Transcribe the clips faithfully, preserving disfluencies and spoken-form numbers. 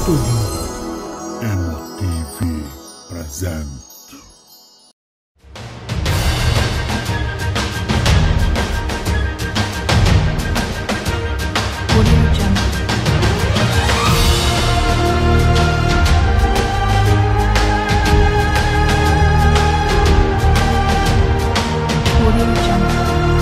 Studio M T V present. Audio Jungle. Audio Jungle.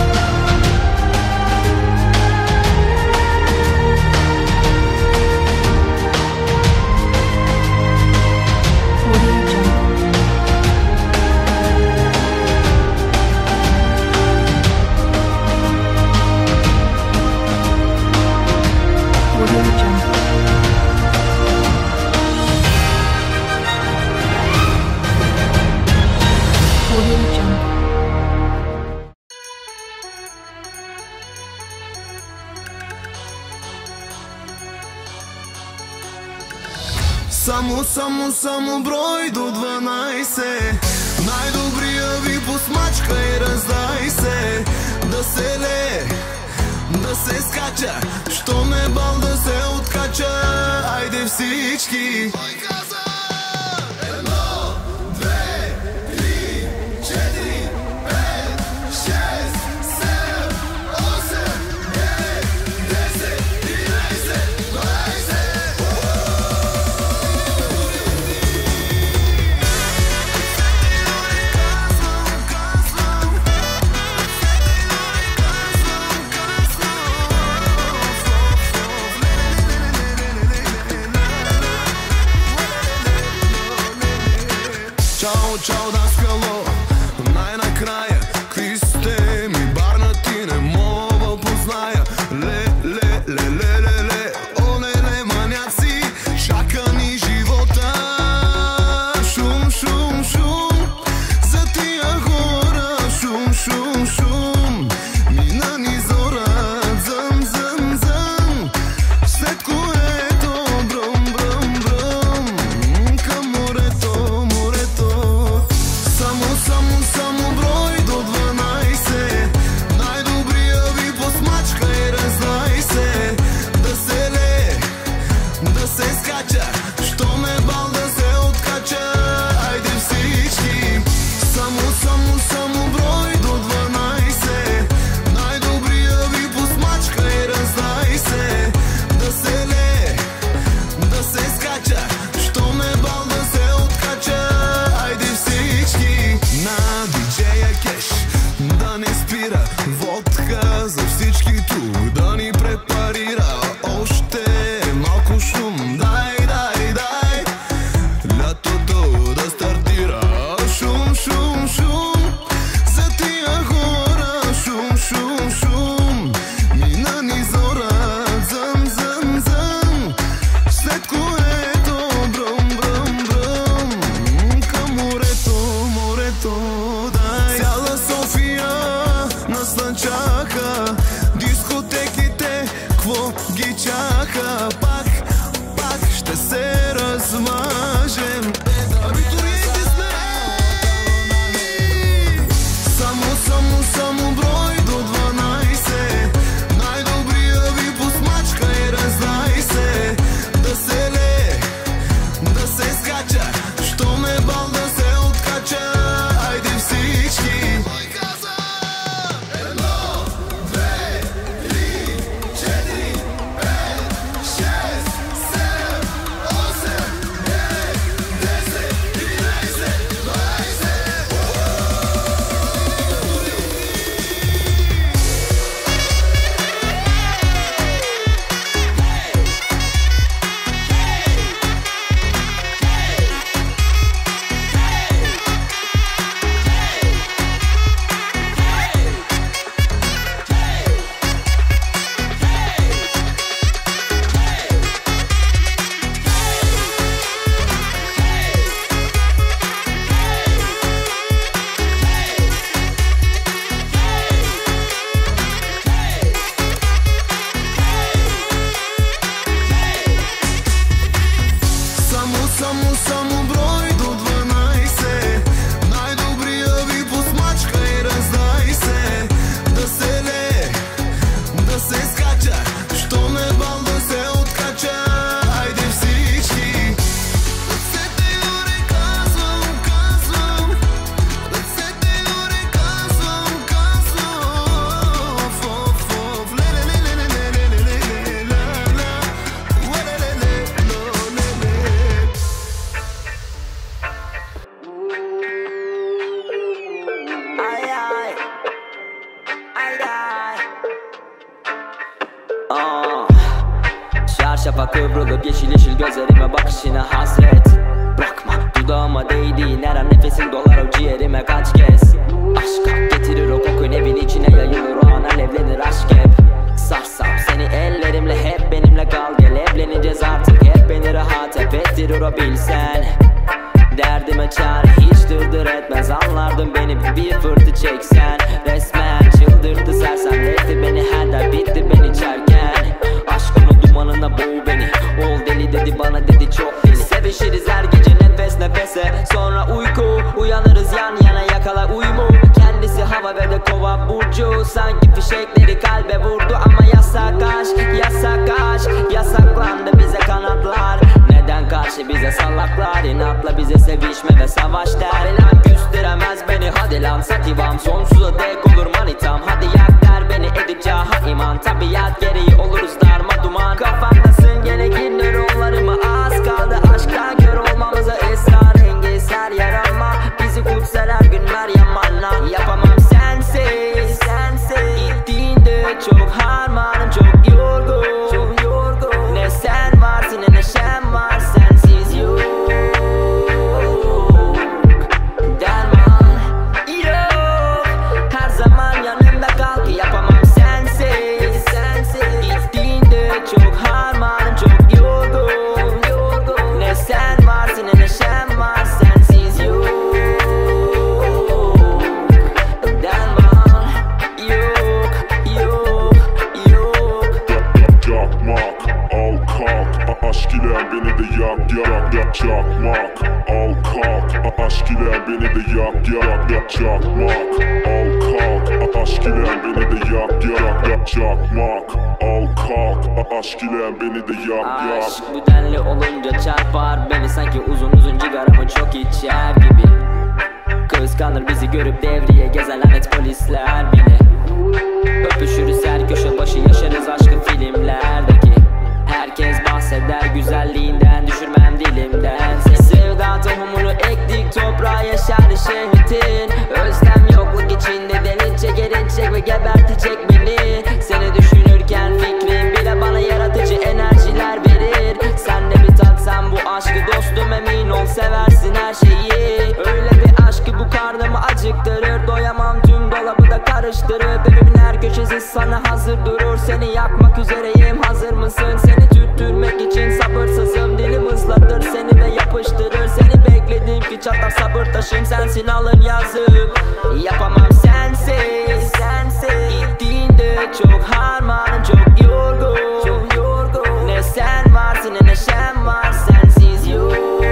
Само, само, само брой до дванайсет. Най-добрия ви посмачка и раздай се. Да се лее, да се скача, що ме бал да се откача. Айде всички. Чао, чао, да скало, най-накрая, какви сте ми барнати, не мога позная. Ле, ле, ле, ле, ле, ле, оле, ле, маняци, чака ни живота. Шум, шум, шум, за тия хора, шум, шум, шум, мина ни зора, зъм, зъм, зъм, след което бръм, бръм, бръм, към морето, морето. şafa kıvrılıp yeşil yeşil gözlerime bakışına hasret. Bırakma dudağıma değdiğin her an nefesin dolar o ciğerime kaç kez. Aşka getirir o kokun evin içine yayılır o an alevlenir aşk hep. Sarsam seni ellerimle hep benimle kal gel evleneceğiz artık hep beni rahat hep ettirir o bilsen. Derdime çare hiç dırdır etmez anlardın beni bir fırtı çeksen. Resmen çıldırdı sersemletti beni her der bitti ben içerken. Aşkın o dumanına boğ beni ol deli dedi bana dedi çok deli. Sevişiriz her gece nefes nefese sonra uyku uyanırız yan yana yakala uyumu. Kendisi hava ve de kova burcu sanki fişekleri kalbe vurdu ama yasak aşk yasak aşk yasaklandı bize kanatlar. Neden karşı bize salaklar inatla bize sevişme ve savaş der. Lan küstüremez beni hadi lan sativam sonsuza dek olur manitam. Hadi yak der beni edeceği ha iman tabiat gereği oluruz darma duman. Kafamdasın gene gir nöronlarıma az kaldı aşktan kör olmamıza esrarengiz her yer ama bizi kutsar her gün Meryem anla. Yapamam sensiz sensiz gittiğinde çok harmanım çok yorgun çok yorgun. Ne sen varsın ne neşem var sensiz yok. Derman yok her zaman yanımda kal ki yapamam sensiz sensiz gittiğinde çok harmanım çok yorgun yorgun. Ne sen varsın ne neşem var sensiz yok. Derman yok yok yok. Yakmak, al kalk, aşk ile beni de yak yak yak. Yakmak, al kalk, aşk ile beni de yak yak yak. Yakmak, al kalk, aşk ile beni de yak yak yak. Yakmak, al kalk, aşk ile beni de yak yak. Aşk bu denli olunca çarpar beni sanki uzun uzun cigaramı çok içer gibi. Kıskanır bizi görüp devriye gezen lanet polisler beni. Öpüşürüz her köşe başı yaşarız aşkı filmlerdeki. Herkes bahseder güzelliğinden düşürmem dilimden. Sevda tohumunu ektik toprağa yaşardı şehvetin. Özlem yokluk içinde derince gerinecek ve gebertecek beni. Seni düşünürken fikrim bile bana yaratıcı enerjiler verir. Sen de bir tatsan bu aşkı dostum emin ol seversin her şeyi. Öyle bir aşkı bu karnımı acıktırır doyamam tüm dolabı da karıştırıp. Evimin her köşesi sana hazır durur seni yakmak üzereyim hazır mısın? Seni tüttürmek için sabırsızım dilim ıslatır seni ve yapıştırır. Seni bekledim ki çatlar sabır taşım sensin alın yazıp. Yapamam sensiz sensiz gittiğinde çok harmanım çok yorgun çok yorgun. Ne sen varsın ne neşem var sensiz yok.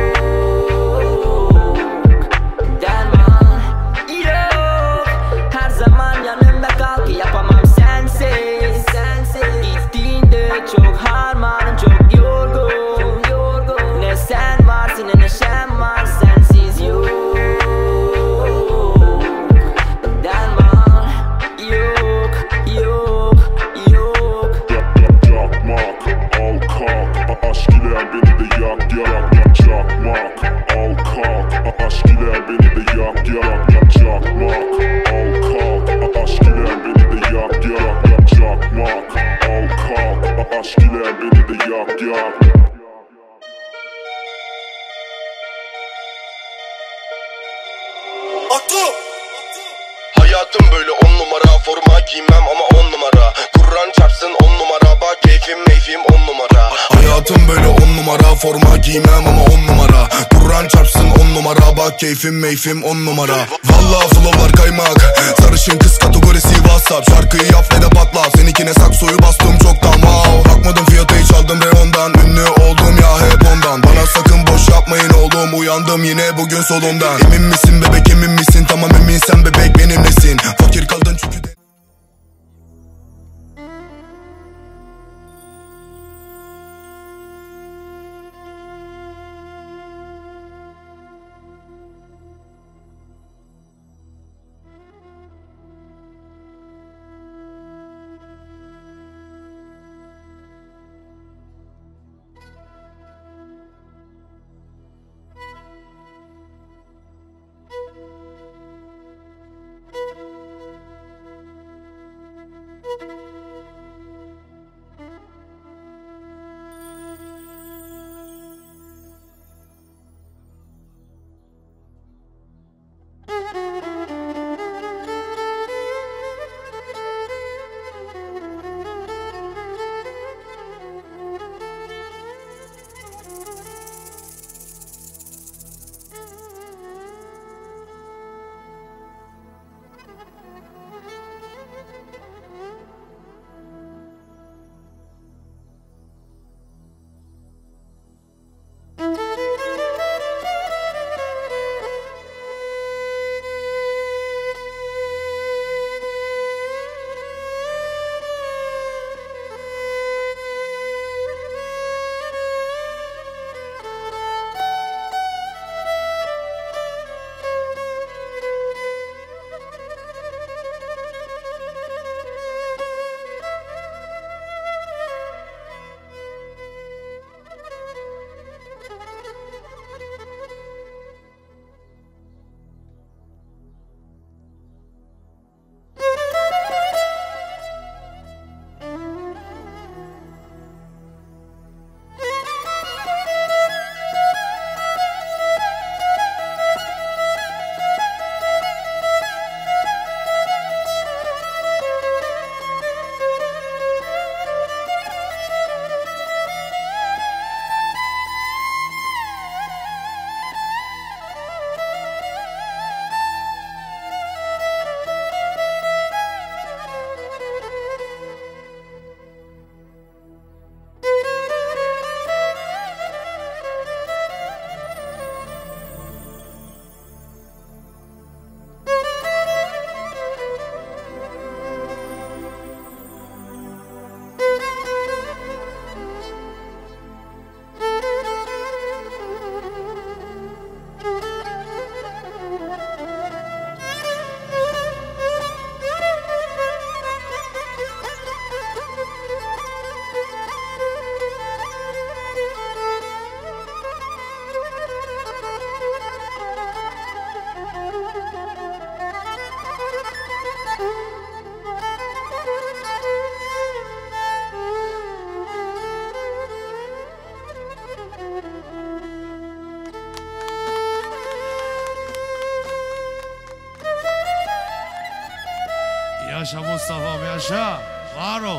Derman yok her zaman yanımda kal ki yapamam sensiz sensiz gittiğinde çok harmanım çok yorgun yorgun. Ne sen varsın ne neşem var sensiz yok. Derman yok yok yok. Yakmak, al kalk, aşk ile beni de yak yak yak. Yakmak, al kalk, aşk ile beni de yak yak yak. Yakmak, al kalk, aşk ile beni de yak yak yak. Yakmak, al kalk, aşk ile beni de yak yak. Hayatım böyle on numara forma giymem ama on numara. Kur'an çarpsın on numara bak keyfim meyfim on numara. Hayatım böyle on numara forma giymem ama on numara. Kur'an çarpsın on numara bak keyfim meyfim on numara. Vallahi flowlar kaymak sarışın kız kategorisi WhatsApp. Şarkıyı yap ve de patlat seninkine saksoyu bastım çoktan wow. Bakmadım fiyata hiç aldım reyondan. Ünlü oldum ya hep ondan. Bana sakın boş yapmayın oğlum uyandım yine bugün solundan. Emin misin bebek emin misin tamam eminsen bebek benimlesin. Fakir kaldın çünkü de Yaşa Mustafa'm yaşa. Var ol.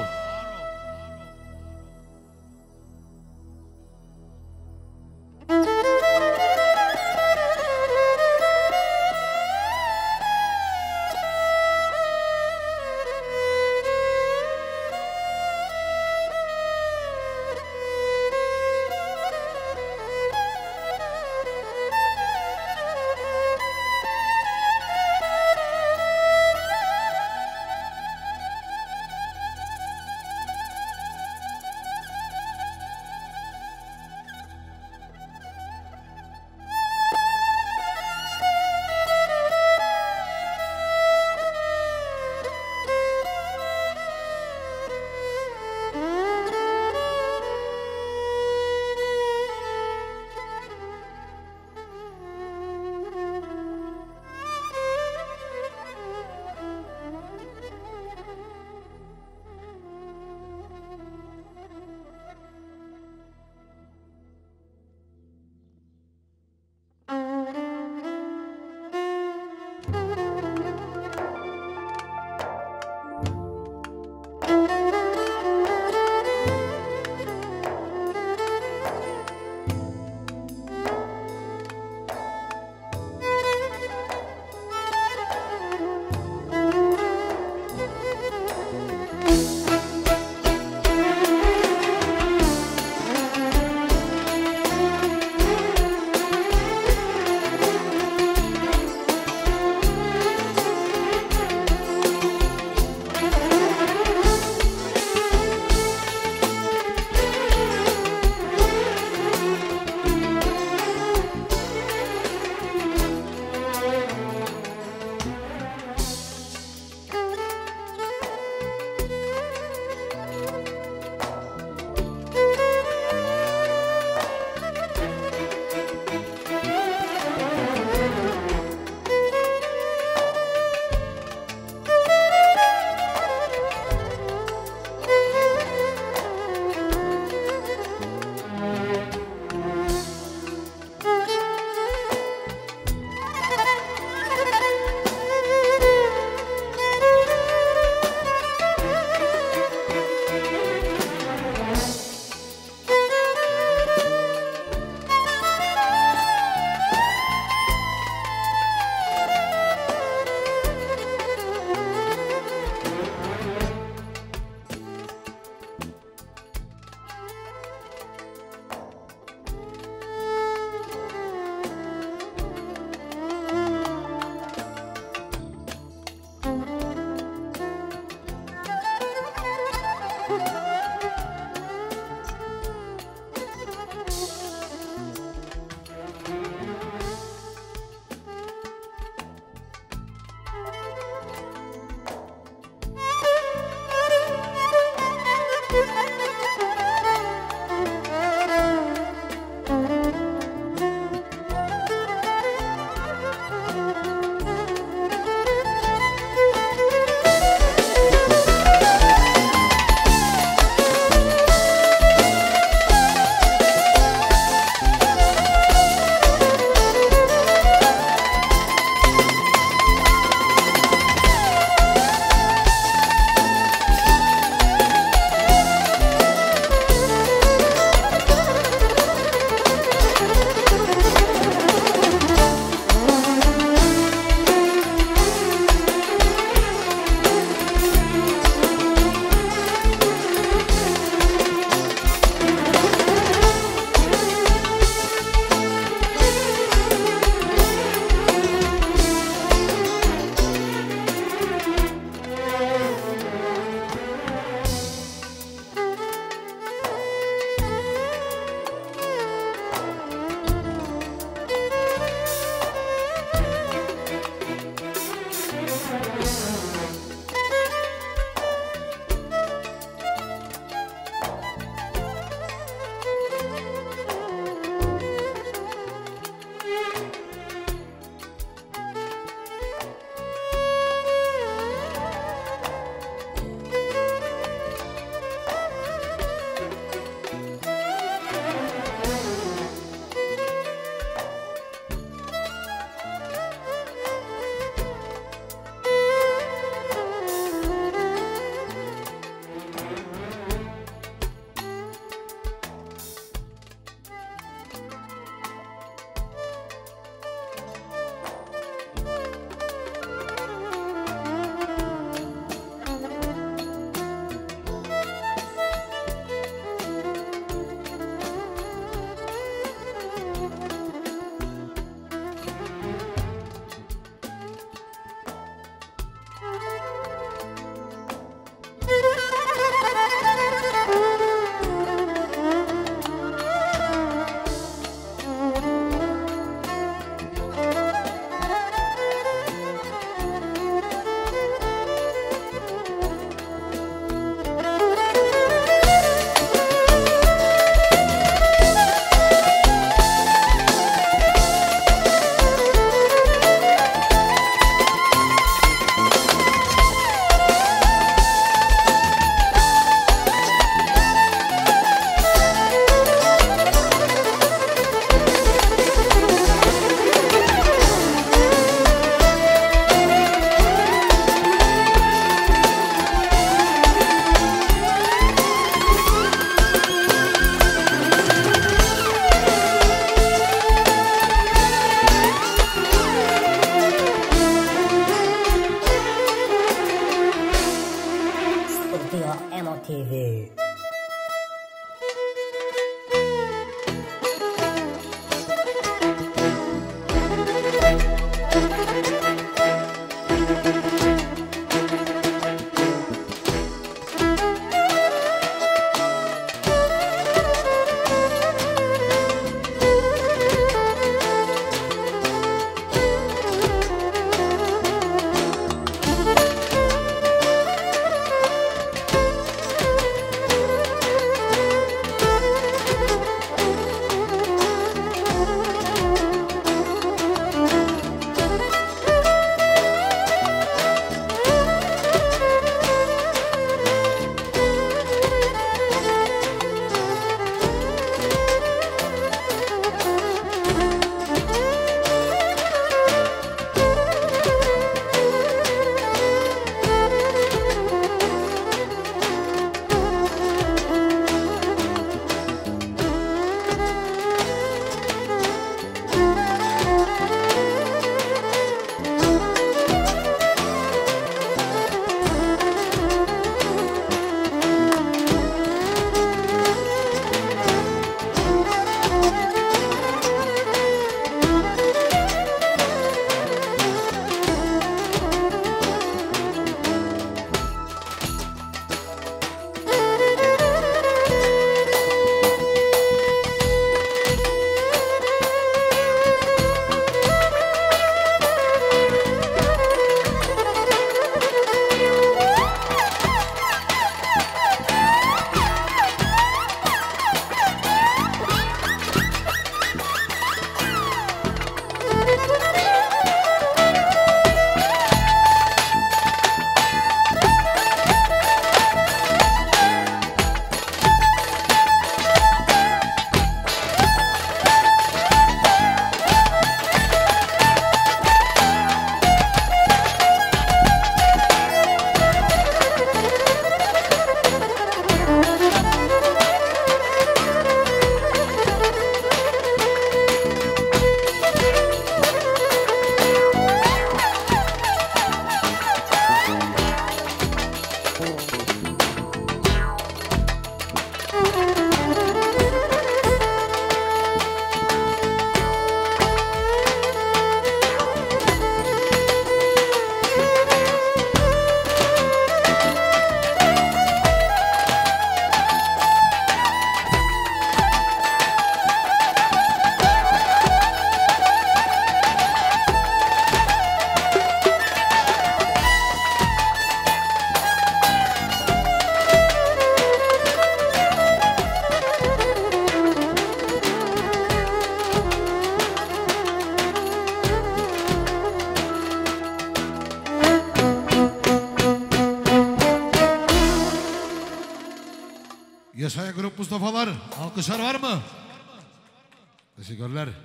Yaşayan grup Mustafa'lar. Alkışlar var mı? Teşekkürler.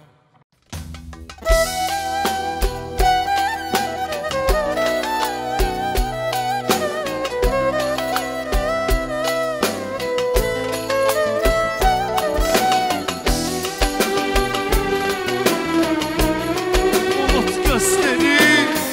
Umut gözleri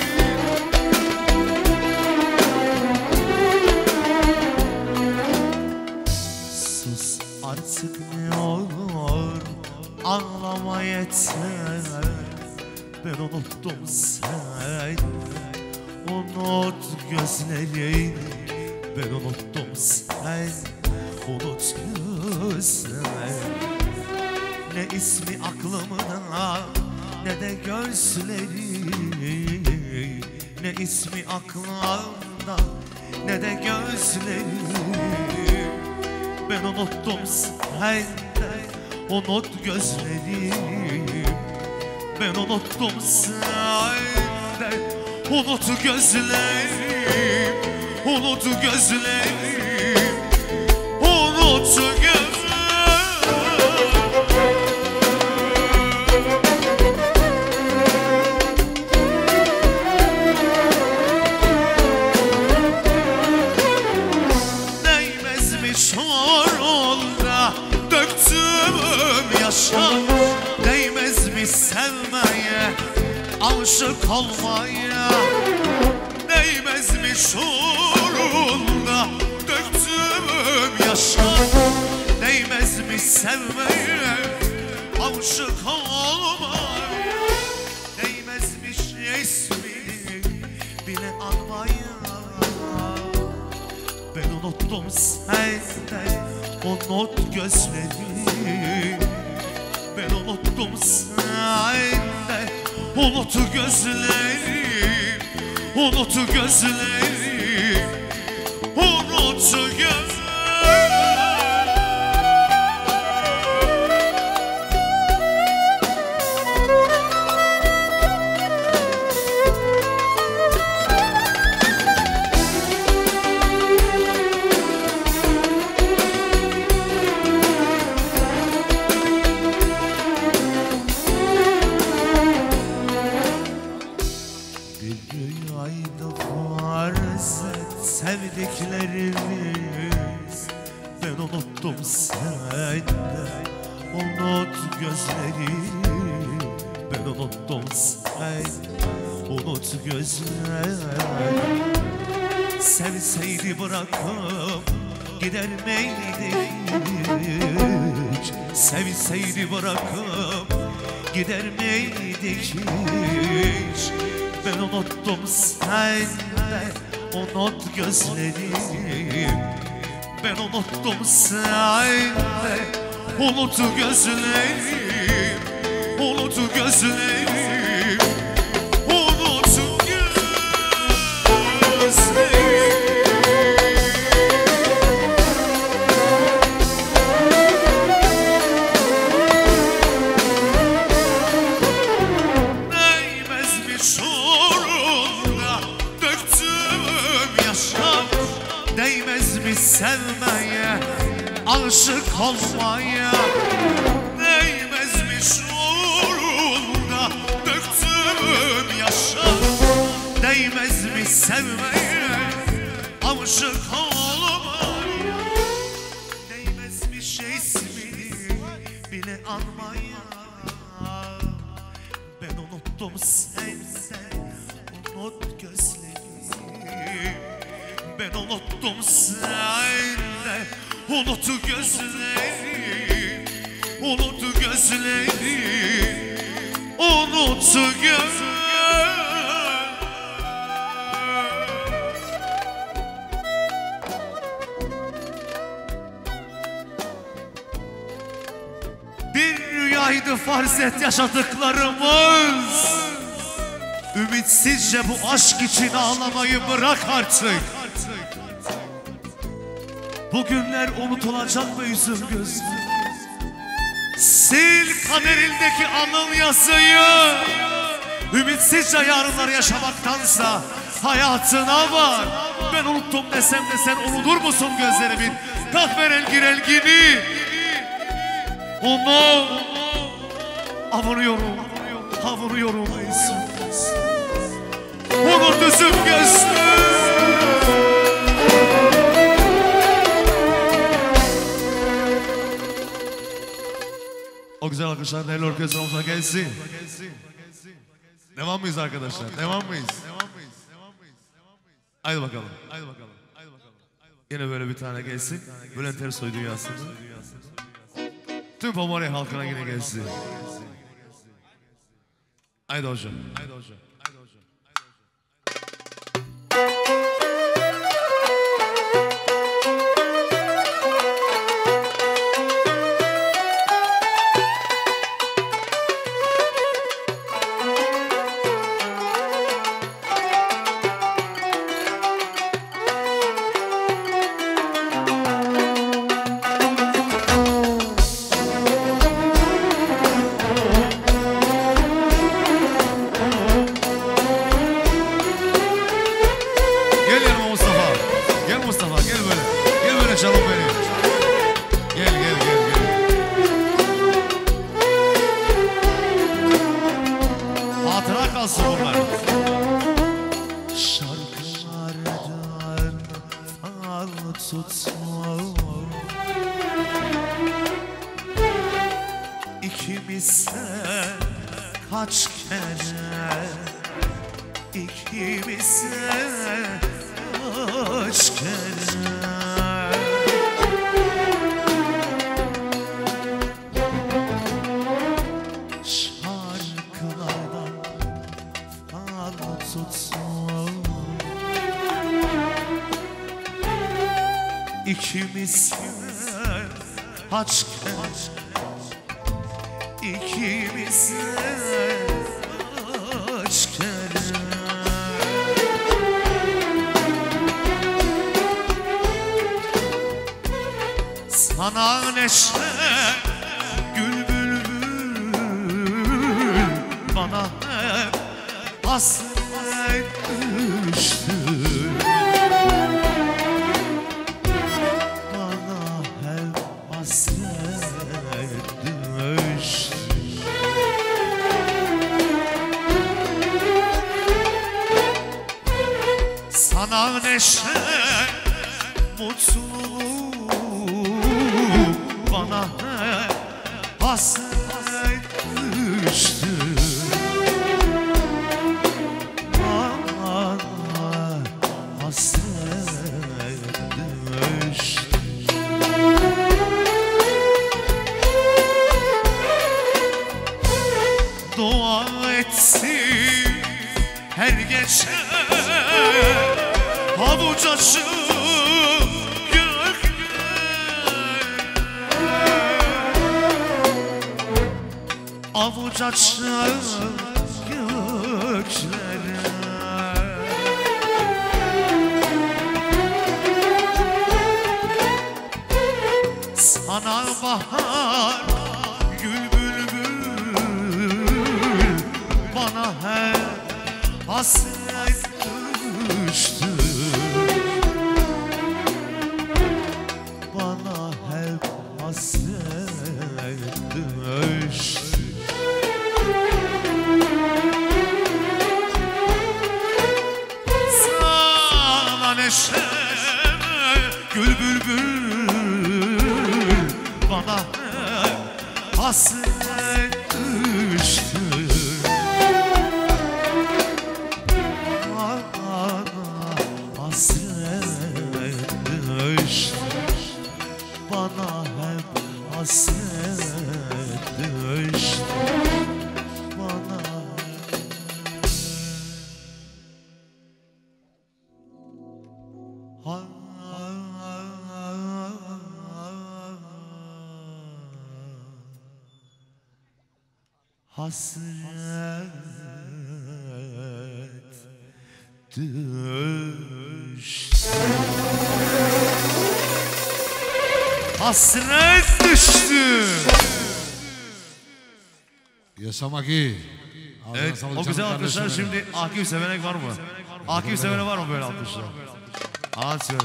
sus artık ne olur ağlama yeter. Ben unuttum sen, unut gözlerini. Ben unuttum sen, unut gözlerini. Ne ismi aklımda ne de gözleri. Ne ismi aklımda ne de gözleri. Ben unuttum sen, unut gözleri. Ben unuttum sen, unut gözleri. Unut gözleri. Unut gözleri. Şorunda döktüğüm yaşa değmez mi sevmeye, aşık olmaya? Değmez mi şorunda döktüğüm yaşa değmez mi sevmeye, aşık olmaya? Değmezmiş ismini bile anmaya. Ben unuttum senden, unut gözleri. Ben unuttum senden, unut gözleri. Unut gözleri. Unut gözleri. Sevdiklerimiz, ben unuttum senden, unut gözleri. Ben unuttum sen, unut gözleri. Sevseydi bırakıp gider miydik? Sevseydi bırakıp gider miydik hiç? Ben unuttum senden, unut gözleri. Ben unuttum senden, unut gözleri. Unut gözleri. Unut gözleri. Değmez mi şorunda döktüğüm yaşa, değmez mi sevmeye, aşık olmaya? Değmez mi şorunda döktüğüm yaşa, değmez mi sevmeye, aşık olmaya? Değmezmiş ismini bile anmaya. Ben unuttum senden, unut gözleri. Ben unuttum senden, unut gözleri. Unut gözleri. Unut gözleri. Bir rüyaydı farz et yaşadıklarımız. Ümitsizce bu aşk için ağlamayı bırak artık. Bugünler unutulacak mı yüzüm gözüm? Sil kaderindeki anıl yazıyı. Ümitsizce yarınlar yaşamaktansa hayatına var. ben unuttum desem de sen unutur musun gözlerimin kahverengi rengini? Onu avunuyorum, avunuyorum. Onu düzüm gözlü. O güzel alkışlar değerli orkestramıza gelsin. Devam mıyız arkadaşlar? Devam mıyız? Haydi bakalım. Haydi bakalım. Yine böyle bir tane gelsin. Bülent Ersoy dünyasında. Tüm Pomorya halkına yine gelsin. Haydi hocam. Haydi hocam. İkimiz kaç kere, ikimiz kaç kere. Sana neşe gül bülbül, bana hep hasret düştü. Sana neşe, mutluluk, bana hep hasret düştü. Bana hasret düştü. Dua etsin her gece avuç açıp göklere, avuç açıp göklere. Sana bahar gül bülbül, bana hep hasret düştü. Bana hep hasret düştü. Sana neşe gül bülbül, bana hep hasret düştü. Bana hep hasret düştü. Bana hasret düştü. Hasret düştü. Yaşamak iyi. Evet, o güzel alkışlar şimdi Akif sevenek var mı? Akif sevene var mı böyle alkışlar? Al şöyle.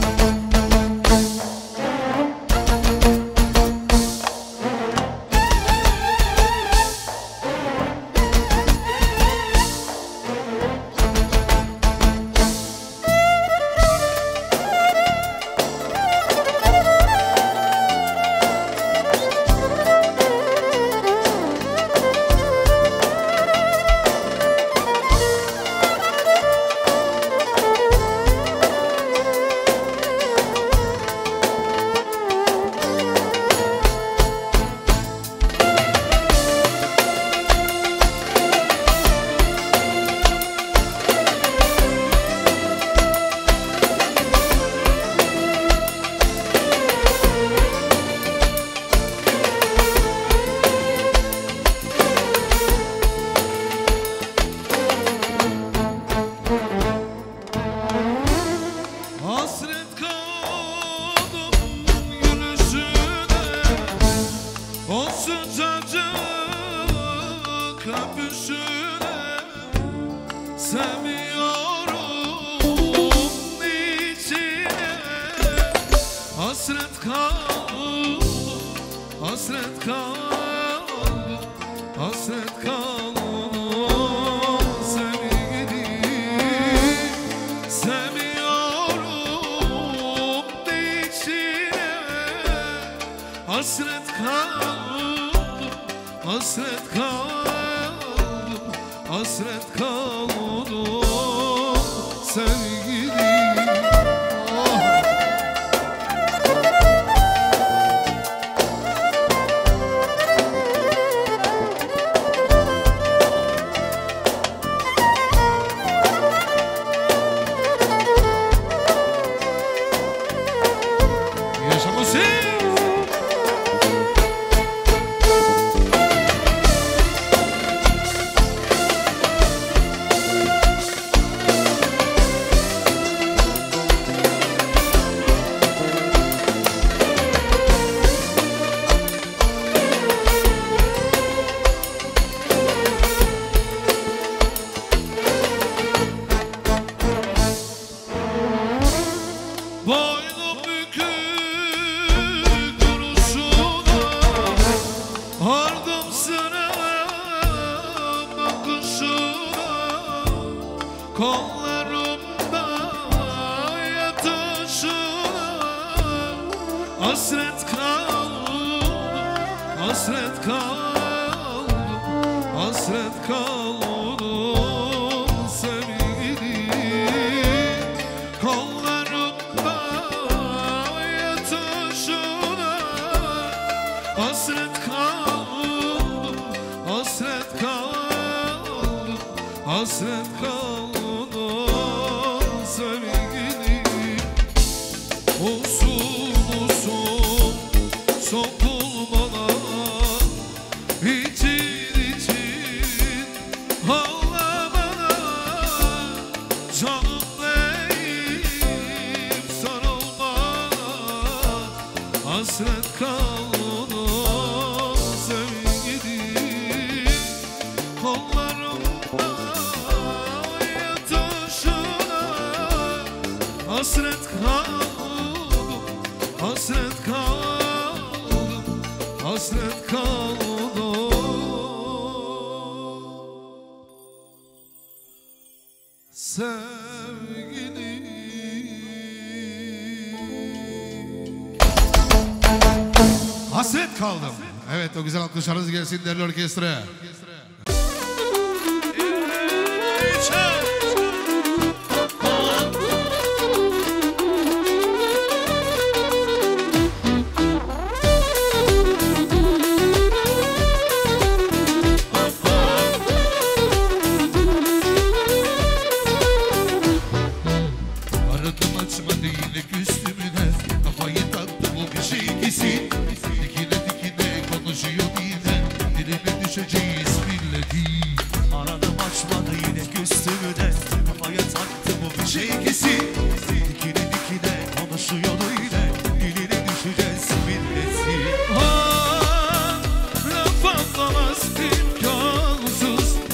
Hasret kaldım. Evet, o güzel alkışlarınız gelsin değerli orkestra.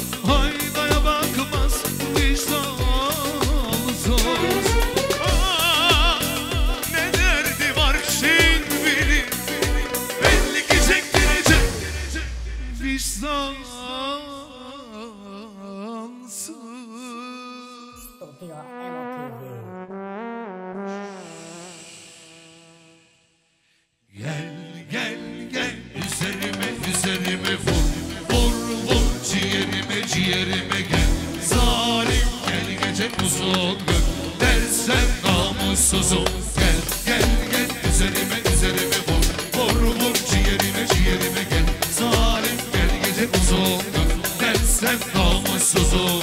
Vicdansız vicdansız. Gel gel gel üzerime üzerime vur. Vur vur ciğerime ciğerime gel. Zalim gel gece uzun gök. Dersen namussuzum. Gel gel gel üzerime üzerime vur. Vur vur ciğerime ciğerime gel. Zalim gel gece uzun gök. Dersen namussuzum.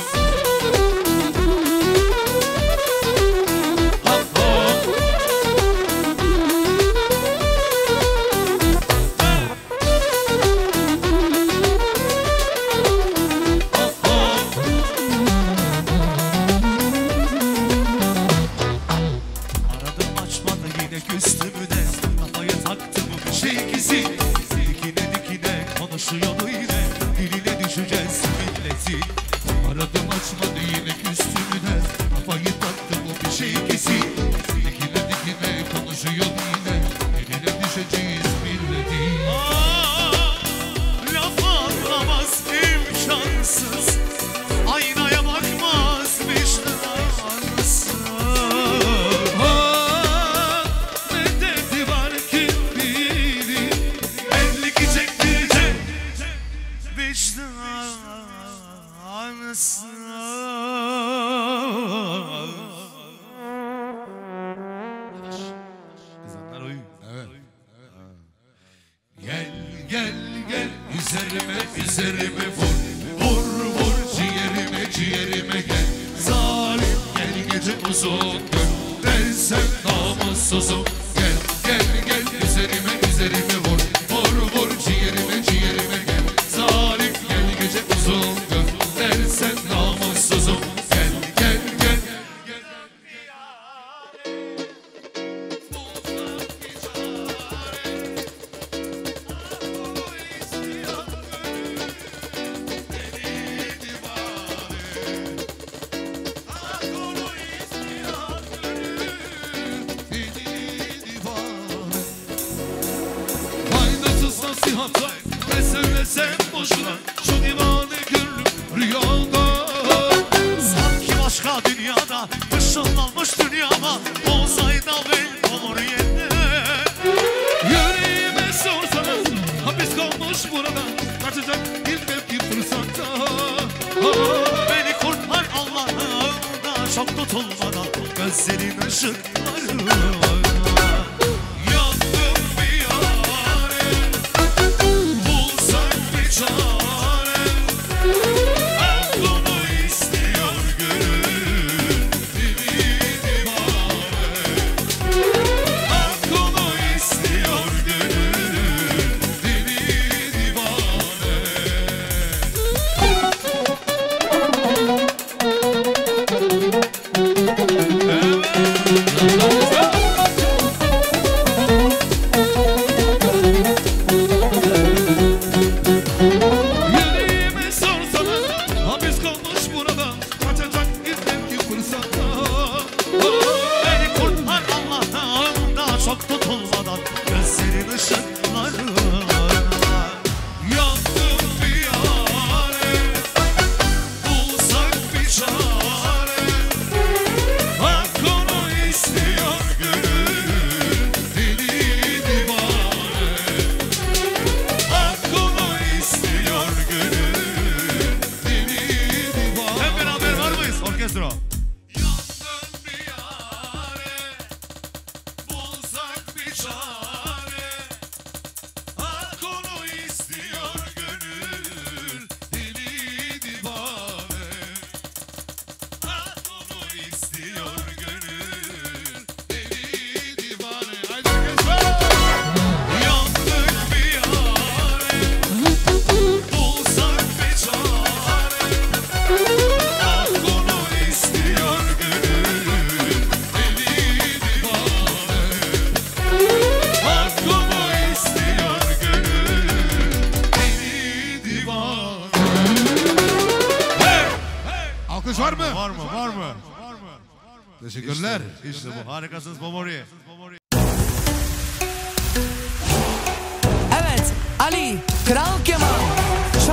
Teşekkürler. İşte bu. Harikasınız Pomori. Evet, Ali, Kral Kemal.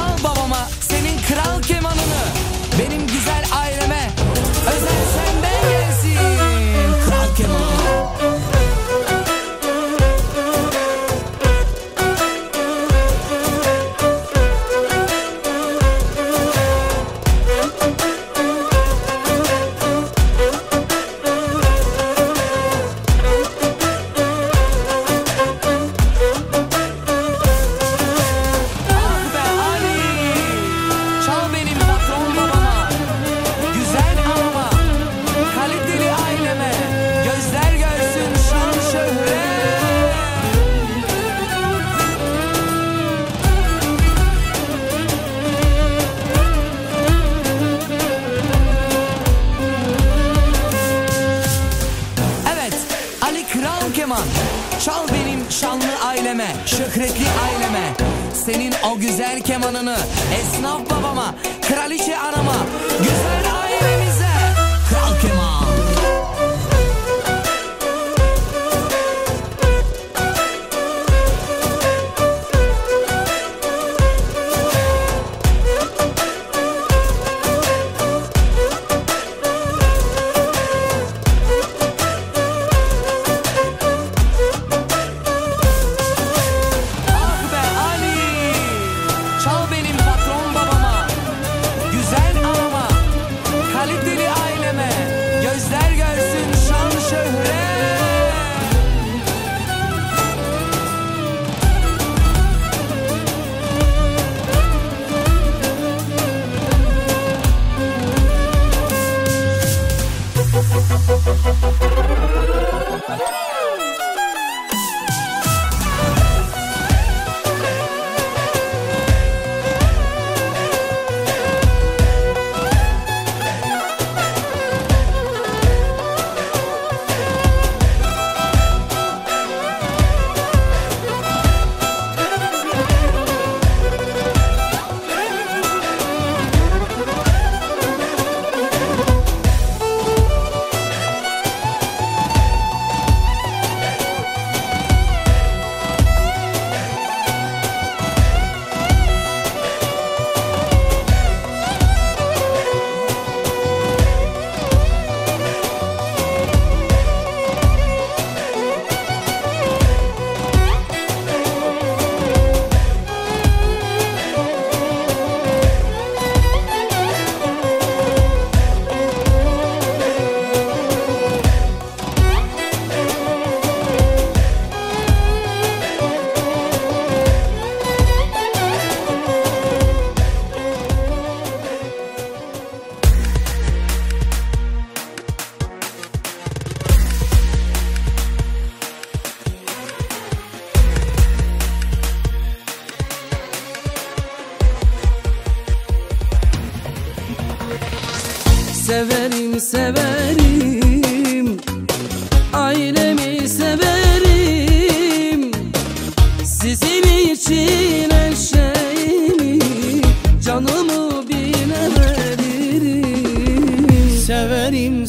şöhretli aileme, senin o güzel kemanını, esnaf babama, kraliçe anama, güzel ailemize, kral keman. Severim severim, ailemi severim, sizin için her şeyimi, canımı bile veririm. Severim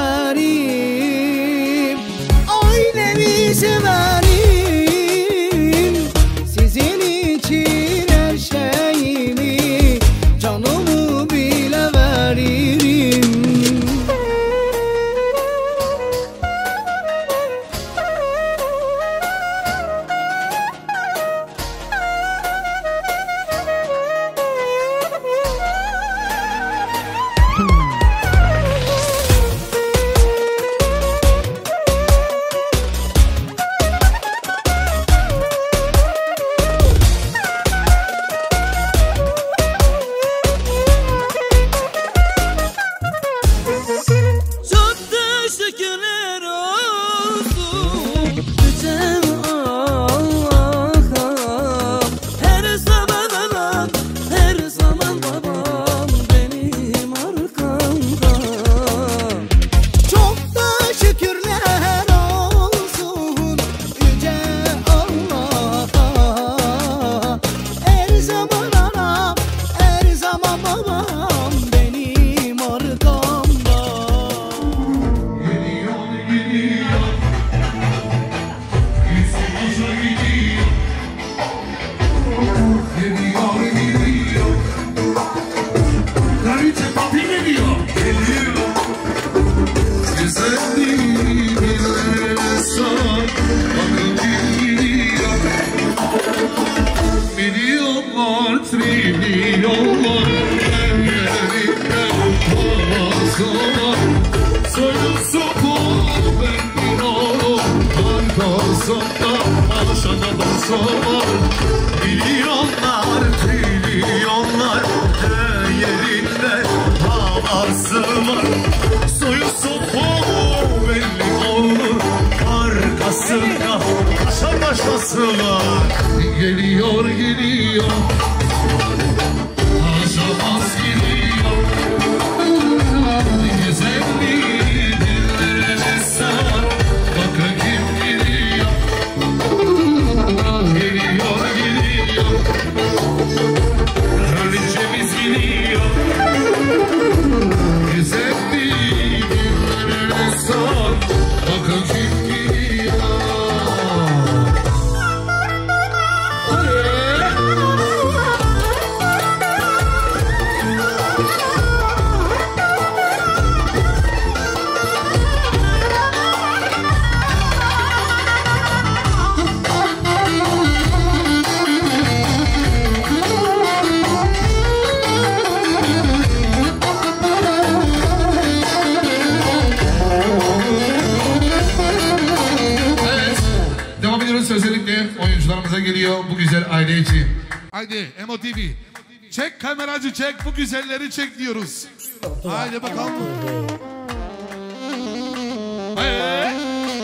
severim, ailemi severim, sizin için her şeyimi, canımı bile veririm. Milyonlar, trilyonlar yerinde havası var. Soyu sopu belli olur, arkasında kaşa başkası var. Geliyor geliyor, aşamaz gidiyor, güzelliği dillere sar. Bakın kim geliyor, geliyor. gidiyor bu güzel aile için. Haydi Emo T V. Çek kameracı çek, bu güzelleri çek diyoruz. Haydi bakalım. Haydi.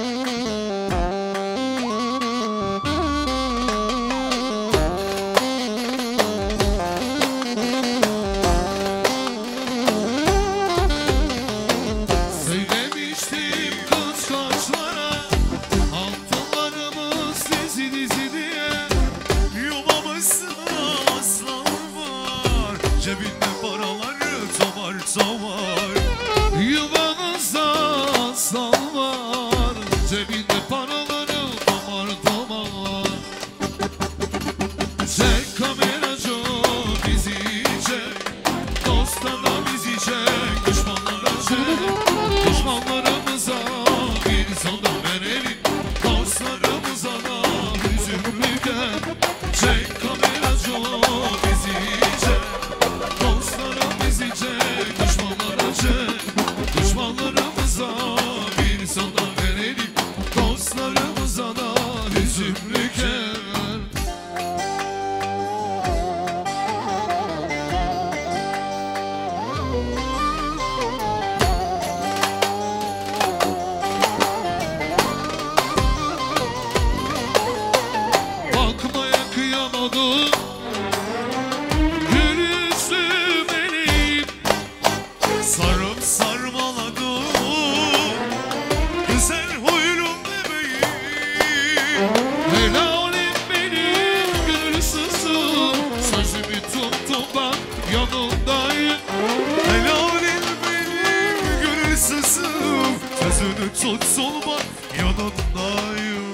Söylemiştim kıskançlara, altınlarımız dizi dizi diye. Yuvamızda aslan var, cebinde paraları tomar tomar. Yuvanızda aslan var, cebinde paraları tomar tomar. Çek kameracı bizi çek, dostlara bizi çek, düşmanlara çek. Düşmanlarımıza bir sonda verelim, dostlarımıza da üzümlüken. Çek kameracı bizi çek, dostlara bizi çek, düşmanlara çek. Düşmanlarımıza bir sonda verelim, dostlarımıza da üzümlüken. Bakmaya kıyamadım, gülüsü benim. Sarıp sarmaladım güzel huylum bebeğim. Helalim benim gülsüzüm, sözümü tuttum bak yanındayım. Helalim benim gülsüzüm, sözünü tutsun bak yanındayım.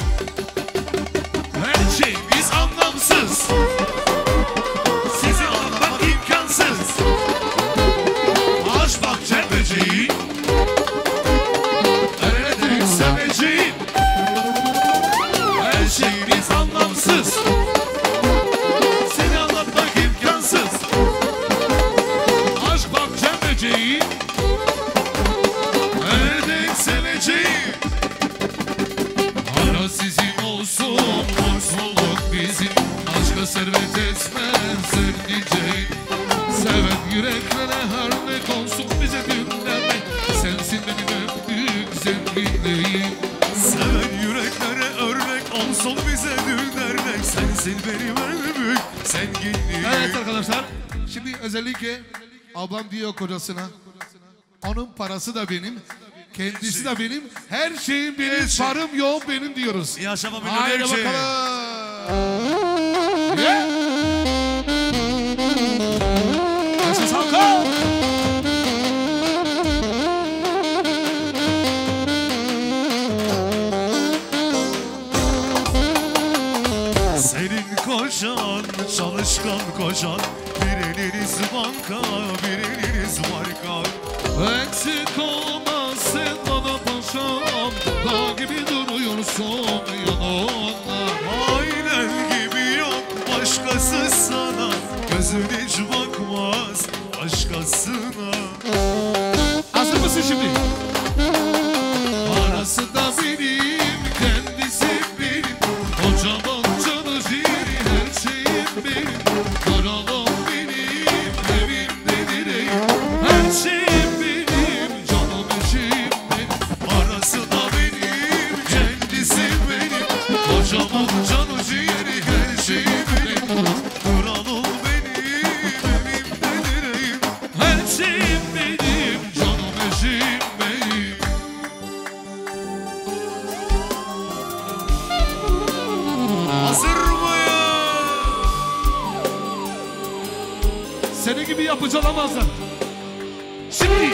Her şeyimiz anlamsız, sizi anlatmak imkansız. Ağaç bahçe böceği, nerededir seveceğim. Her şeyimiz anlamsız, seni anlatmak imkansız. Aşk bahçe böceği, nerededir seveceğim. Para sizin olsun, mutluluk bizim. Aşka servet etmez sevdiceğim. Seven yüreklere her ne olsun bize dinlemek. Sensin benim en büyük zenginliğim. Seven yüreklere örnek olsun bize dinlemek. Sensin benim en büyük zenginliğim. Evet arkadaşlar, şimdi özellikle ablam diyor kocasına, onun parası da benim, kendisi de benim, her şeyim benim, Her şey. varım yoğum benim diyoruz. Yaşama Haydi milyoner şey. bakalım. Yeah. Yaşasın halka. Senin kocan, çalışkan kocan. Bir eliniz banka, bir eliniz marka. Eksik olmazsın bana paşam, dağ gibi duruyorsun yanımda. Aynen gibi yok başkası sana. Gözün hiç bakmaz başkasına. Hazır mısın şimdi? Parası da benim, kendisi benim. Kocaman canı ciğeri, her şeyim benim. Kralım benim, evimde direğim. Her şeyim benim, canım eşim benim. Parası da benim, kendisi benim. Kocaman canı ciğeri, her şeyim benim. Kralım benim, evimde direğim. Her şeyim benim, canım eşim benim. Hazır mıyım? Seni gibi yapıcı olamazlar. Şimdi.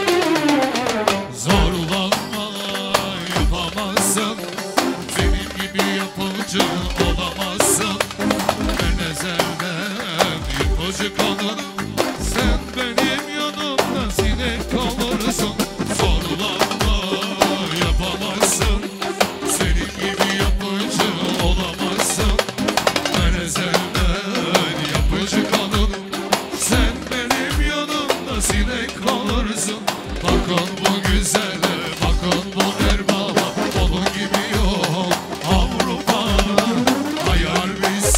Zorlanma yapamazsın, benim gibi yapıcı olamazsın. Ben ezelden ipucu kalırım, sen benim yanımda sinek kalırsın. Zorlanma yapamazsın, senin gibi yapıcı olamazsın. Ben ezelden yapıcı kalırım, sen benim yanımda sinek kalırsın. Bakın bu güzele, bakın bu erbaba, onun gibi yok Avrupa. Hayal biz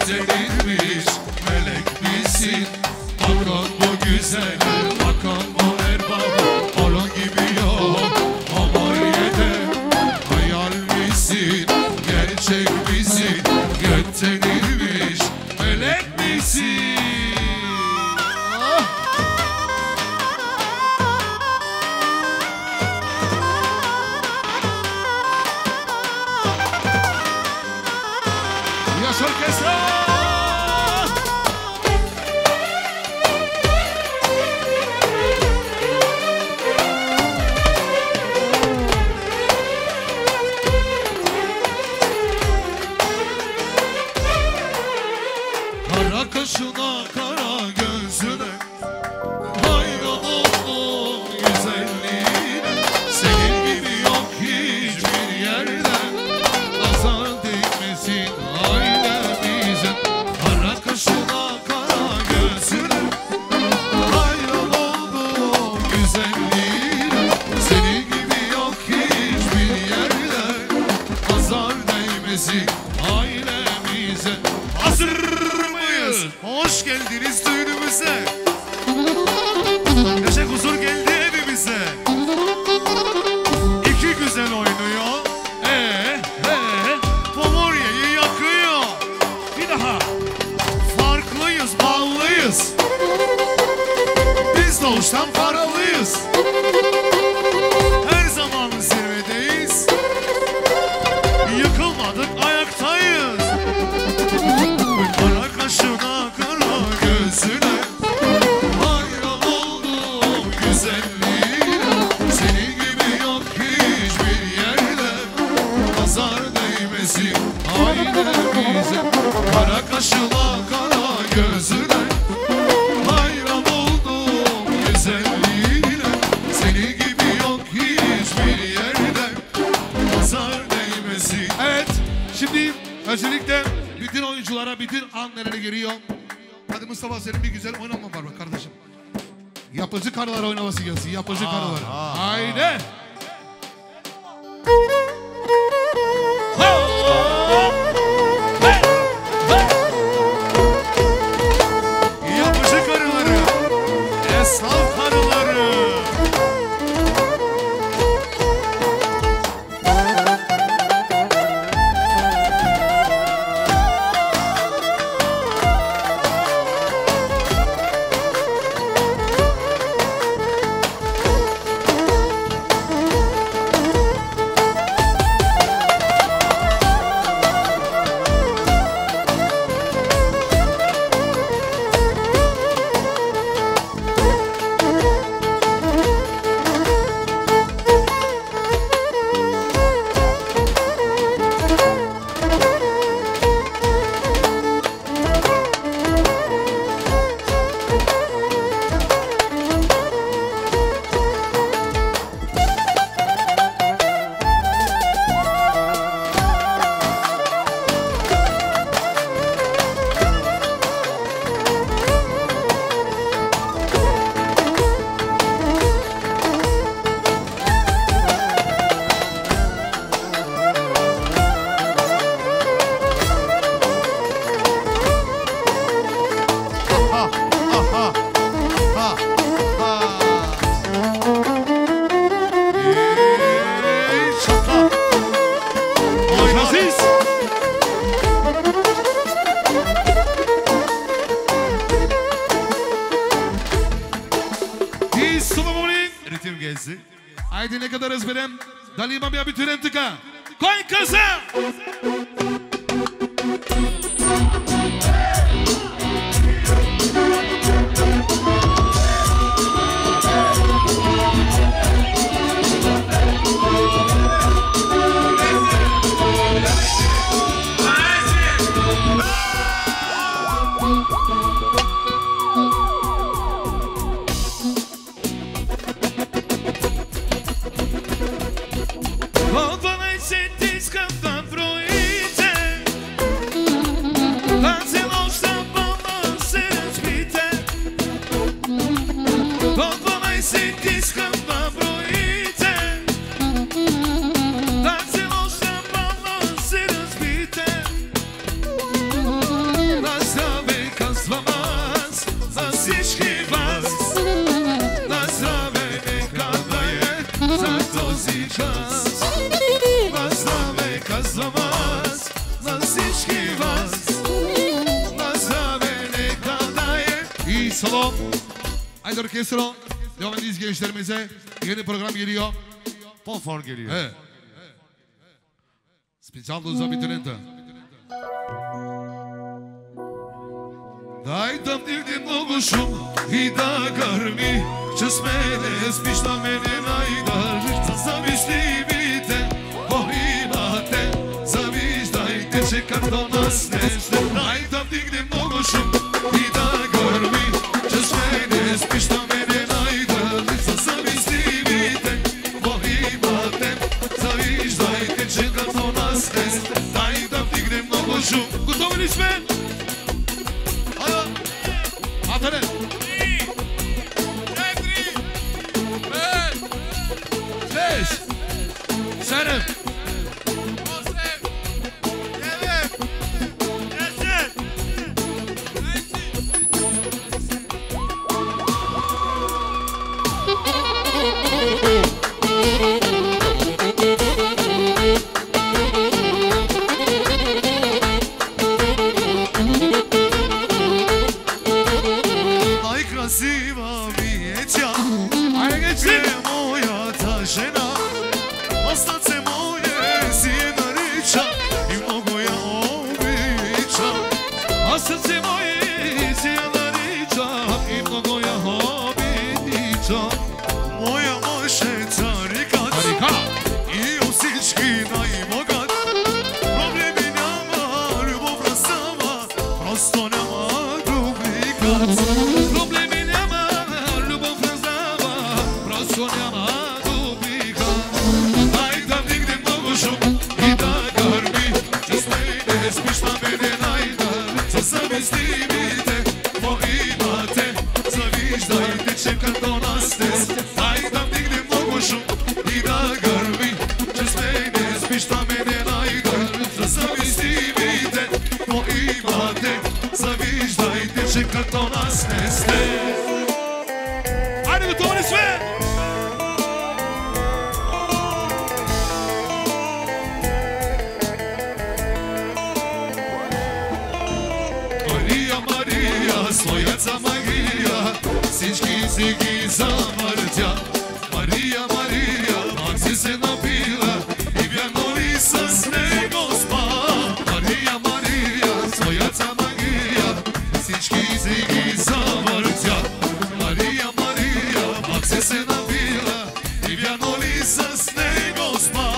gösterilmiş melek misin? Bakan bu güzel, bakan bu erbaba, onun gibi yok ama yine de hayal misin? Gerçek misin? Gösterilmiş melek misin? Yaş orkestra! Kara kaşına, kara gözüne hayran oldum güzelliğine. Senin gibi yok hiçbir yerde, nazar değmesin ailemize. Kara kaşına, kara gözüne hayran oldum güzelliğine. Senin gibi yok hiçbir yerde, nazar değmesin ailemize. Hazır mıyız? Hoş geldiniz düğünümüze. Neşe huzur geldi evimize. İki güzel oynuyor. Ee, ee, Pomorya'yı yakıyor. bir daha. Farklıyız, ballıyız. Biz doğuştan paralıyız. Her zaman zirvedeyiz. Yıkılmadık, ayaktayız. Kara kaşına, kara gözüne hayran oldum güzelliğine. Senin gibi yok hiçbir yerde, nazar değmesin ailemize. Kara kaşına, kara gözüne hayran oldum güzelliğine. Senin gibi yok hiçbir yerde, nazar değmesin. Evet, şimdi özellikle bütün oyunculara, bütün anneleri geliyor. Hadi Mustafa, senin bir güzel oynama var bak kardeşim. Yapıcı karılar oynaması gelsin, yapıcı karılar. Haydi. Yapıcı karıları, esnaf karıları. Ritim gelsin. Haydi ne kadar ezberem. Dalima bir bütün tıka. Koy kızım. salon. Haydi orkestro. Devam ediyoruz gençlerimize. Yeni program geliyor. Ponfor geliyor. Evet. Специално за абитуриента. Дай да вдигне много шум и да гърми, че с мене спиш на мене най-държиш. Завистливите, о имате, завиждайте, че както нас не сте. Дай да вдигне много шум и да гърми, че с мене спиш на мене най-държиш. Завистливите, о имате, завиждайте, че както нас не сте. Дай да вдигне много шум. Готови ли сме? Атаре! Три, четири, пет, шест, седем, осем, девет, десет, Красива ми е тя, е моята жена. Остат се мое си я нарича и много я обича. Остат се мое си я нарича и много я обича. Моя мъж е царикът и от всички най-богат. Проблеми няма, любов разстава, просто няма дубликат. Завистливите, мо имате, завиждайте, че като нас сте. Дай да вдигне много шум и да гърми, че с мене спиш на мене най-дърми. Завистливите, мо имате, завиждайте, че като нас не сте. Айде, готови ли сме? Своята магия, всички си ги замъртя. Мария, Мария, пак си се напила и вярно ли с него спа? Мария, Мария, своята магия, всички си ги замъртя. Мария, Мария, пак си се напила и вярно ли с него спа?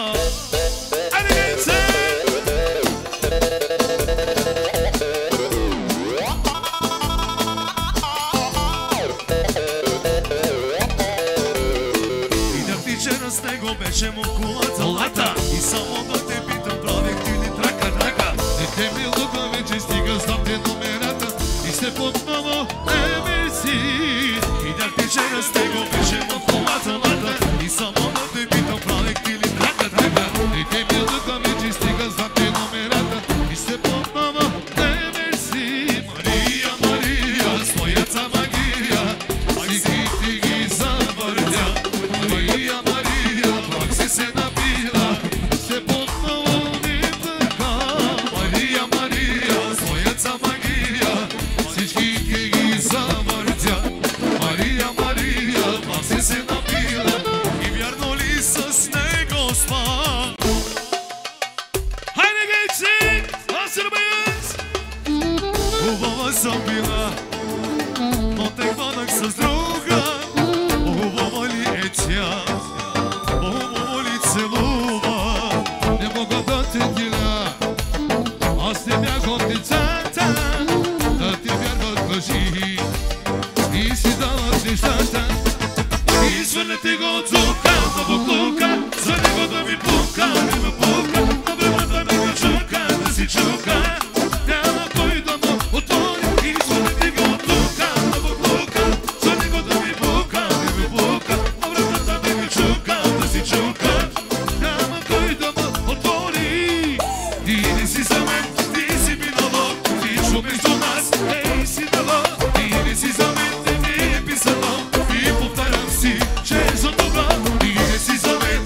Беше му кулата лата и само да те питам, правих ти ли трака, трака. Не те ми лука вече стига, знам те номерата и се подмало не мерси. И да ти вчера с него беше му кулата лата и само да те питам, правих ти ли трака, трака. Не те ми лука вече стига, знам те номерата и се подмало не мерси. Мария, Мария, своята магия, всички ти ги завъртя. Мария, Мария, пак си се напила, се подмала ни така. Мария, Мария, своята магия, всички ги завъртя. Мария, Мария, пак си се напила и вярно ли с него спа? Хайде, гейци, Азербайджан! Хубава съм била, но те хванах с друга. Хубава ли е тя? Хубаво ли целува? Не мога да те деля, аз не бях от децата, да ти вярват лъжи и си дават нещата. И свърнете го от звука на буклука, за него да ми пука, не ме пука. На времето да ми чука, да си чука. Няма кой да му отвори. И свърнете го от звука на буклука, за него да ми пука, не ме пука. На времето да ми чука, да си чука. Няма кой да му отвори. Ти не си за мен, ти си минало, ти чу между нас, ей си дало. Ти не си за мен, те ми е писало, и повтарям си, че е за това. Ти не си за мен,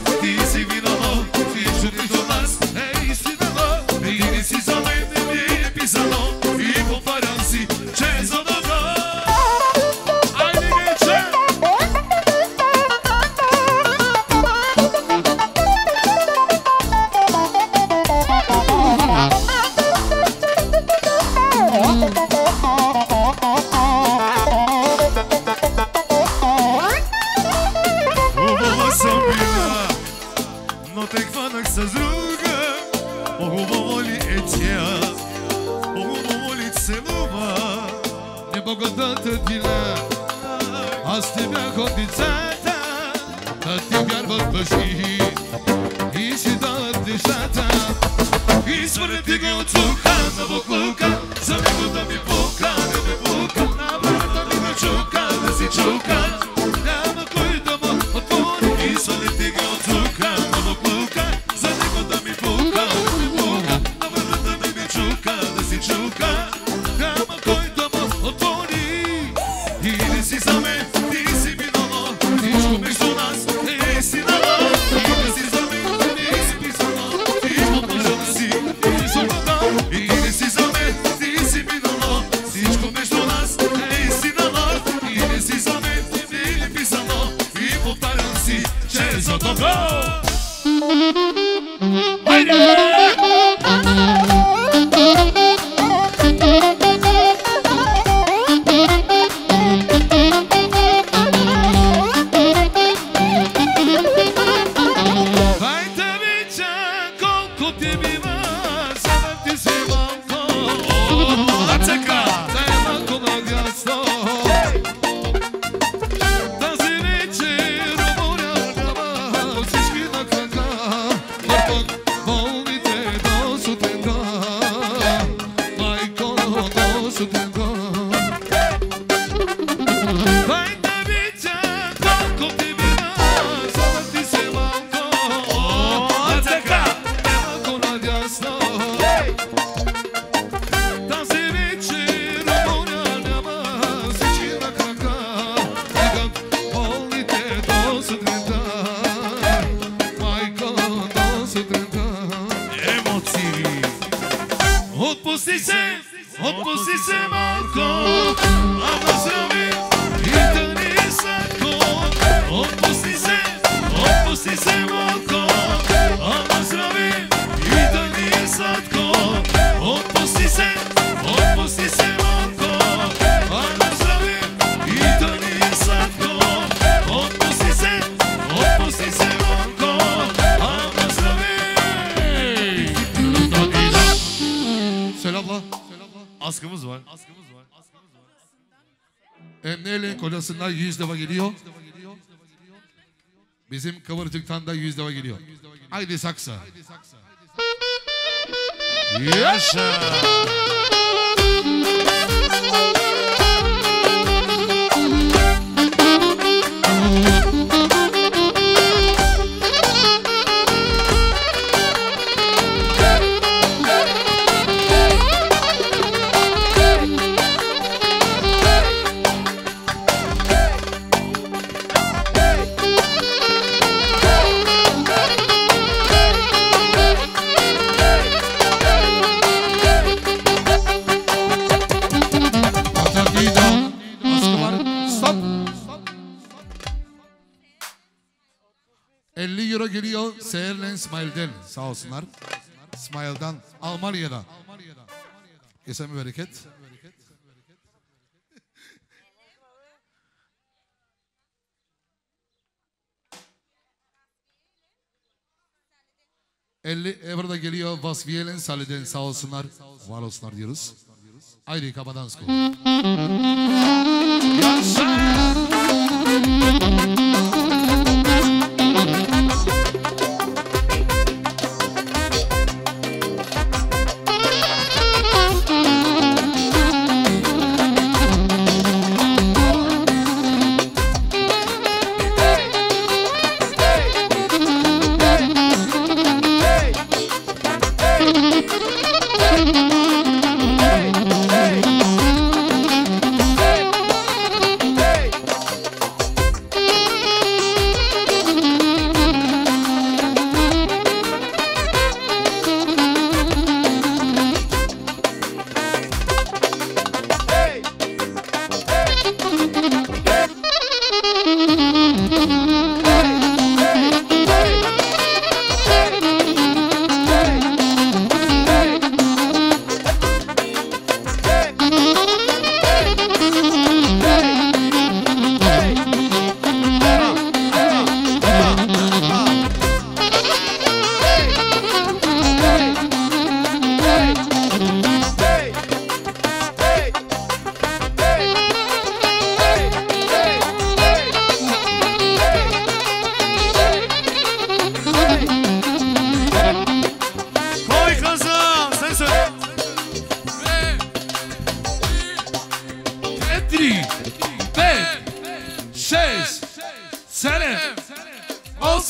целува, не мога да те диля. Аз ти бях от децата, да ти вярват лъжи и си дават нещата. И свърнете ги от суха на буклука, за него да ми пука, да ми пука, на вратата ми да чука, да си чука. Няма кой да му отвори. И свърнете ги от суха на буклука, за него да ми пука, да ми пука, на вратата ми да чука, да си чука. Няма кой да му отвори. И не си за мен, ти си минало, всичко между нас е истинало. И не си за мен, ти си писано, всичко може да си. И не си за мен, ти си минало, всичко между нас е истинало. И не си за мен, ти е писано, и повтарям си, че е за добро. Хайде! Отпусти се, отпусти се малко, ама здрави и да ни е сладко. Отпусти се, отпусти се малко, ама здрави и да ни е сладко. Отпусти се, отпусти се малко, ама здрави и да ни е сладко. Отпусти се, отпусти се малко, ама здрави. Selamlar. Askımız var. Emniye'nin kocasından yüz defa geliyor. Bizim Kıvırcık'tan da yüz defa geliyor. Haydi saksa. Yaşa. elli euro geliyor Seher'le İsmail'den, sağ olsunlar. İsmail'den, Almanya'dan. Kesemi bereket. elli euro da geliyor Vasfiye'yle Salih'den, sağ olsunlar. Var olsunlar diyoruz. Haydi Kabadansko. Yaşa! Hey!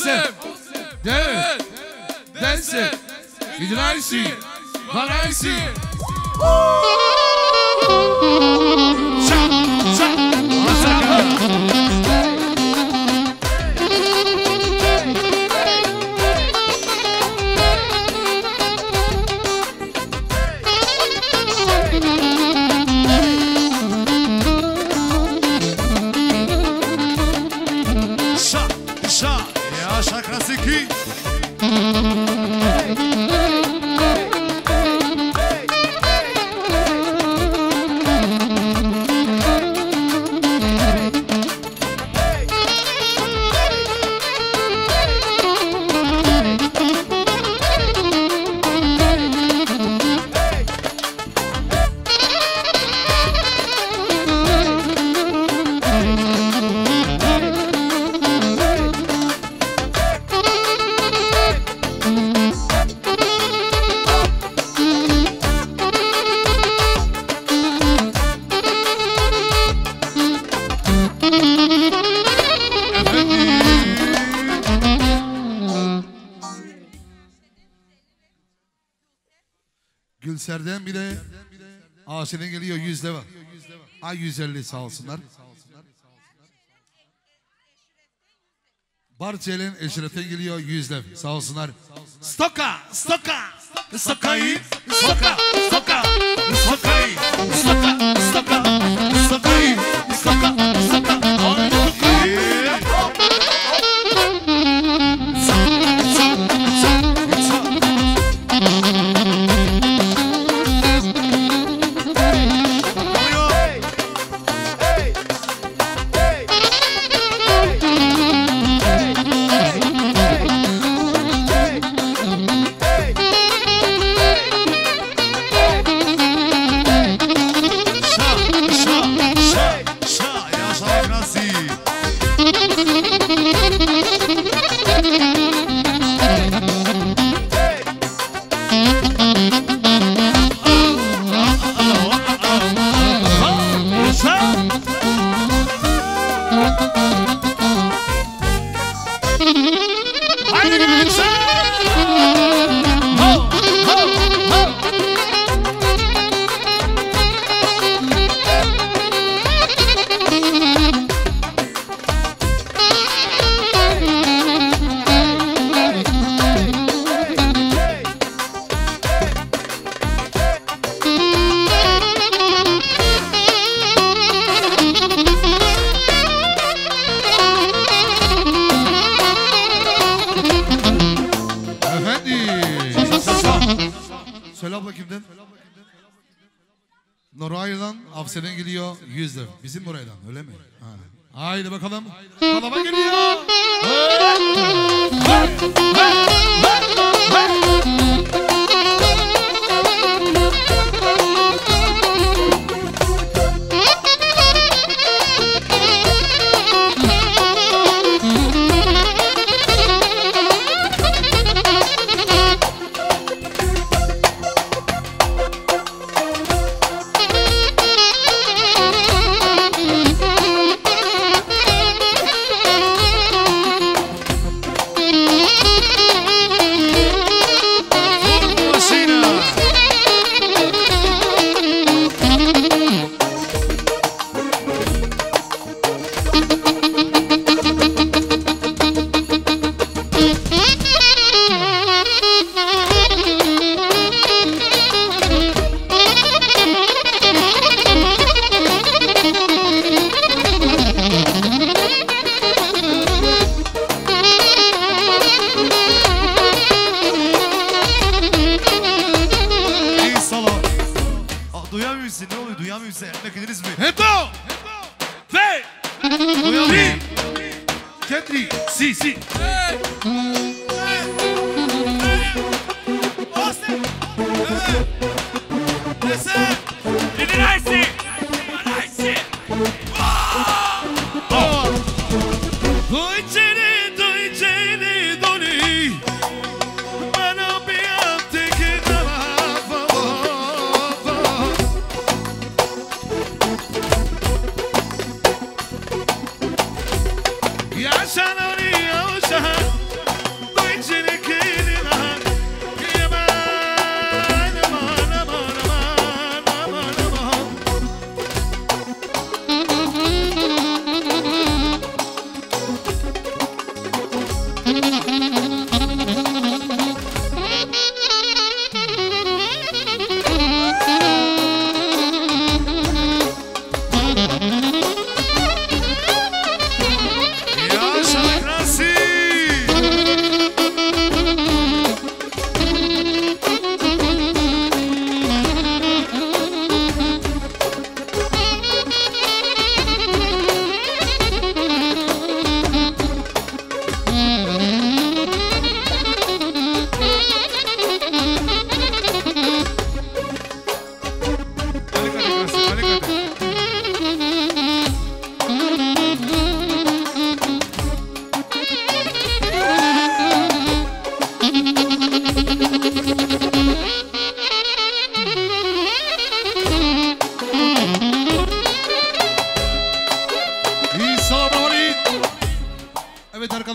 Osem, devet, deset, jedanaest, dvanaest. Čak, čak, Gülser'den bir de Asi'den geliyor yüzde var. Ay yüz elli sağ olsunlar. Barçel'in Eşref'ten geliyor yüzde sağ olsunlar. Stoka, stoka, stokayı, stoka, stoka, stokayı, stoka, stoka, stokayı, stoka, stoka. Afseden geliyor yüzde. Bizim buraydan öyle mi? Ha. Haydi bakalım. Kalama geliyor.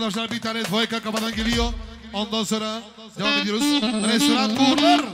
arkadaşlar bir tane Dvoyka kafadan geliyor. Ondan sonra devam ediyoruz. Restoran Uğurlar.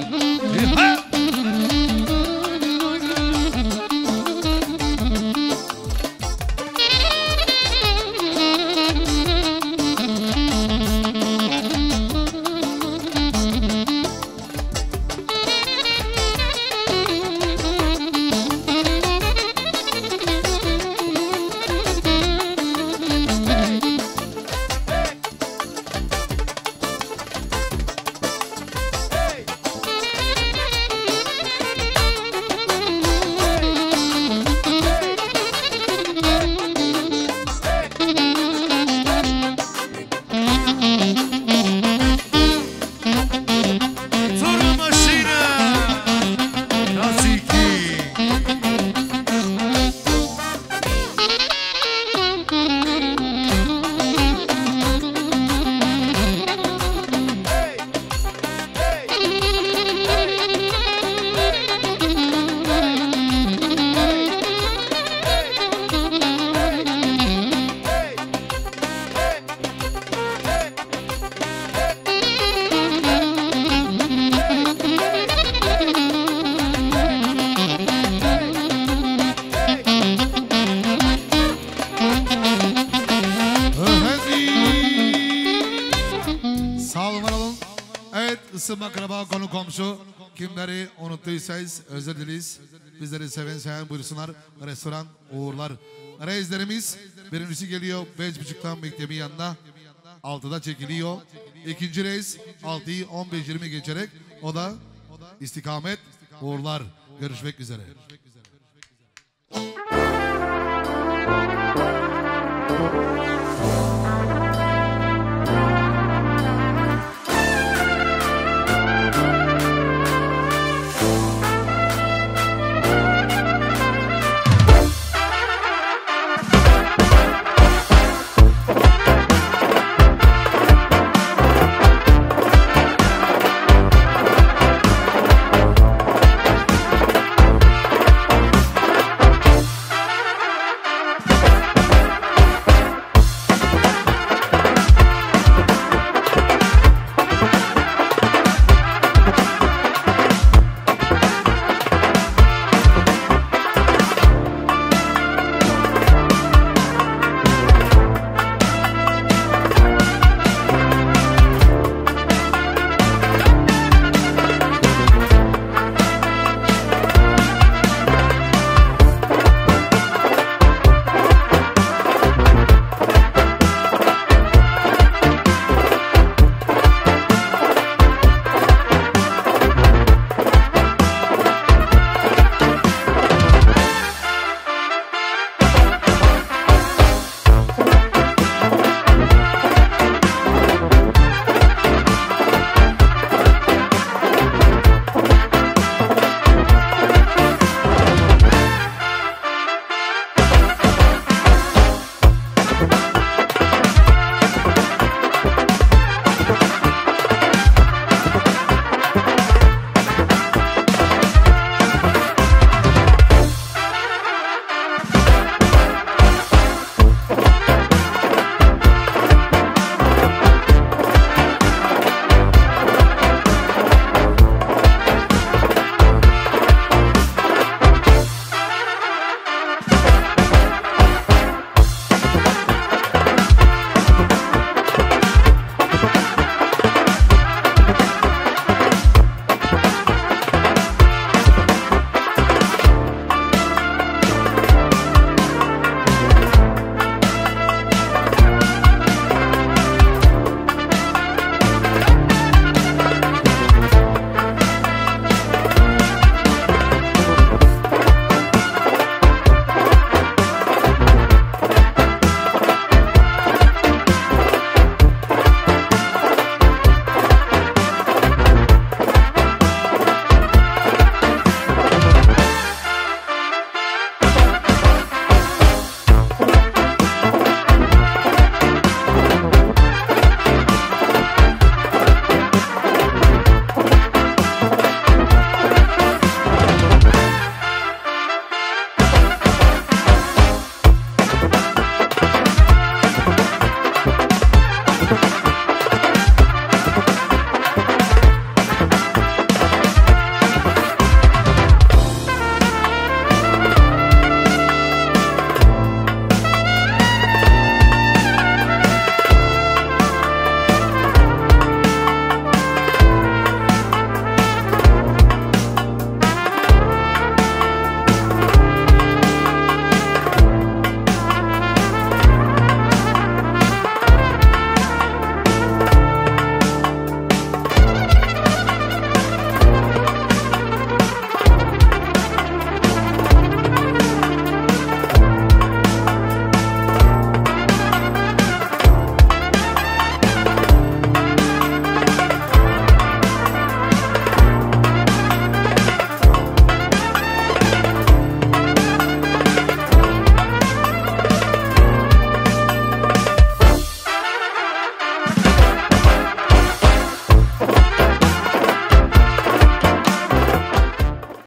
Isınma akraba, konu komşu. Kimleri unuttuysanız özür dileriz. Bizleri seven seven buyursunlar. Restoran Uğurlar. Reislerimiz birincisi geliyor beş buçuktan mektebi yanına. altıda çekiliyor. İkinci reis altıyı on beş yirmi geçerek o da istikamet Uğurlar. Görüşmek üzere.